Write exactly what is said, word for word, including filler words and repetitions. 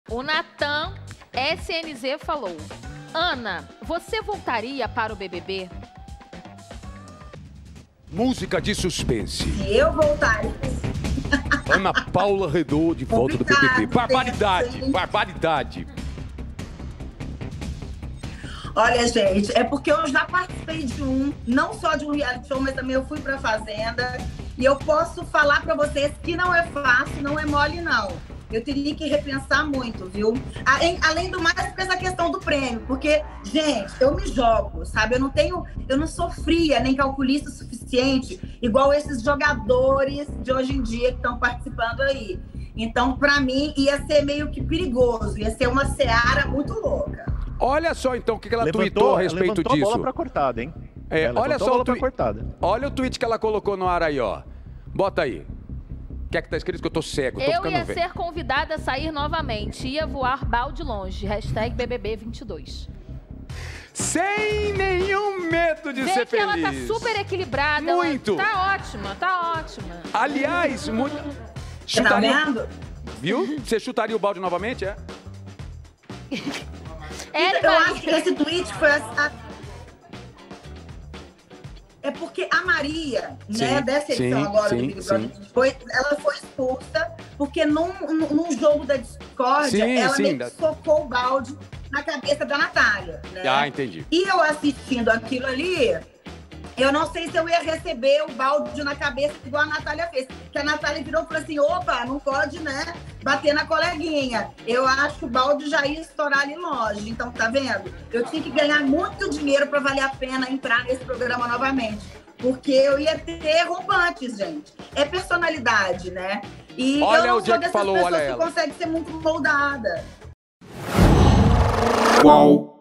O Natan S N Z falou: Ana, você voltaria para o B B B? Música de suspense. Eu voltaria. Ana Paula Redor de volta do B B B. Barbaridade, barbaridade. Olha, gente, é porque eu já participei de um, não só de um reality show, mas também eu fui pra Fazenda. E eu posso falar pra vocês que não é fácil, não é mole, não. Eu teria que repensar muito, viu? Além do mais, por essa questão do prêmio. Porque, gente, eu me jogo, sabe? Eu não tenho, eu não sou fria, nem calculista o suficiente, igual esses jogadores de hoje em dia que estão participando aí. Então, pra mim, ia ser meio que perigoso. Ia ser uma seara muito louca. Olha só, então, o que ela levantou, tweetou a respeito levantou disso. A bola pra cortada, hein? É, é, olha só o tweet. Olha o tweet que ela colocou no ar aí, ó. Bota aí. O que é que tá escrito? Que eu tô cego, tô Eu ficando ia velho. ser convidada a sair novamente. Ia voar balde longe. Hashtag B B B vinte e dois. Sem nenhum medo de Vê ser que feliz. ela tá super equilibrada. Muito. Ela tá ótima, tá ótima. Aliás, muito... Você tá vendo? Viu? Você chutaria o balde novamente, é? É, eu acho que esse tweet foi... A... É porque a Maria, sim, né, dessa edição sim, agora sim, do Big Brother, foi, ela foi expulsa porque num, num jogo da discórdia, sim, ela sim, meio que socou o balde na cabeça da Natália, né? Ah, entendi. E eu assistindo aquilo ali, eu não sei se eu ia receber o balde na cabeça igual a Natália fez. Que a Natália virou e falou assim, opa, não pode, né, bater na coleguinha. Eu acho que o balde já ia estourar ali longe. Então, tá vendo? Eu tinha que ganhar muito dinheiro para valer a pena entrar nesse programa novamente. Porque eu ia ter roubantes, gente. É personalidade, né? E olha eu não o sou dia que dessas falou, pessoas olha que ela. consegue ser muito moldada. Qual?